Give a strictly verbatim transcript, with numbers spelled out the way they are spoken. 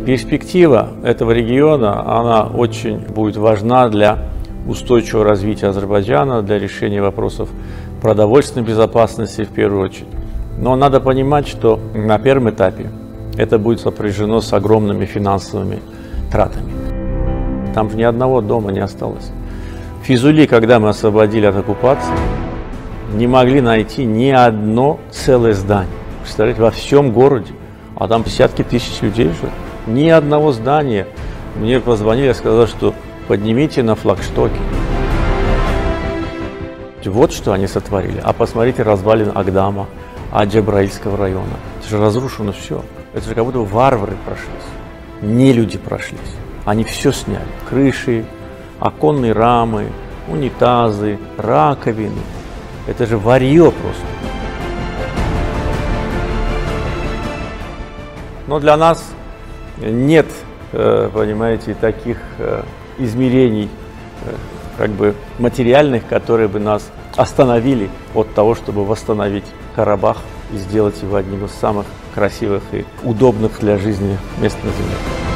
Перспектива этого региона, она очень будет важна для устойчивого развития Азербайджана, для решения вопросов продовольственной безопасности в первую очередь. Но надо понимать, что на первом этапе это будет сопряжено с огромными финансовыми тратами. Там же ни одного дома не осталось. В Физули, когда мы освободили от оккупации, не могли найти ни одно целое здание. Представляете, во всем городе, а там десятки тысяч людей живут. Ни одного здания. Мне позвонили и сказали, что поднимите на флагштоке. Вот что они сотворили. А посмотрите развалины Агдама, Аджабраильского района. Это же разрушено все. Это же как будто варвары прошлись. Не люди прошлись. Они все сняли. Крыши, оконные рамы, унитазы, раковины. Это же варье просто. Но для нас нет, понимаете, таких измерений, как бы материальных, которые бы нас остановили от того, чтобы восстановить Карабах и сделать его одним из самых красивых и удобных для жизни мест на Земле.